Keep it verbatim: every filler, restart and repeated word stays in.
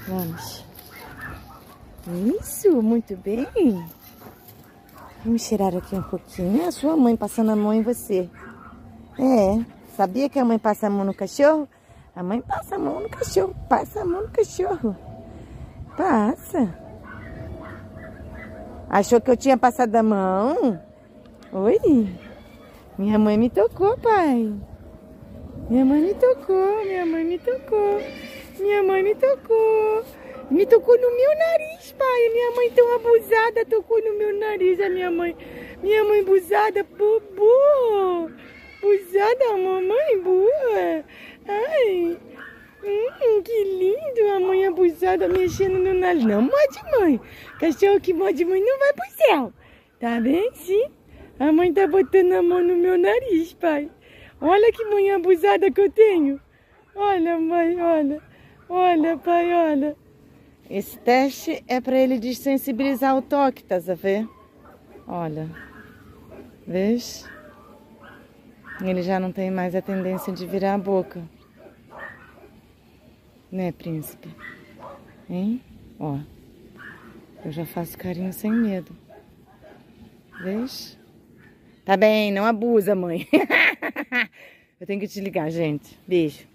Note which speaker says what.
Speaker 1: Vamos. Isso, muito bem. Vamos cheirar aqui um pouquinho. A sua mãe passando a mão em você. É, sabia que a mãe passa a mão no cachorro? A mãe passa a mão no cachorro. Passa a mão no cachorro. Passa. Achou que eu tinha passado a mão? Oi? Minha mãe me tocou, pai. Minha mãe me tocou, minha mãe me tocou. Minha mãe me tocou. Me tocou no meu nariz, pai. Minha mãe tão abusada tocou no meu nariz. A minha mãe, minha mãe abusada, bobo. Abusada, mamãe boa. Ai, hum, que lindo. A mãe abusada mexendo no nariz. Não morde, mãe. Cachorro que morde mãe não vai pro céu. Tá bem, sim? A mãe tá botando a mão no meu nariz, pai. Olha que mãe abusada que eu tenho. Olha, mãe, olha. Olha, pai, olha. Esse teste é para ele desensibilizar o toque, tá a ver? Olha. Vês? Ele já não tem mais a tendência de virar a boca. Né, príncipe? Hein? Ó. Eu já faço carinho sem medo. Vês? Tá bem, não abusa, mãe. Eu tenho que te ligar, gente. Beijo.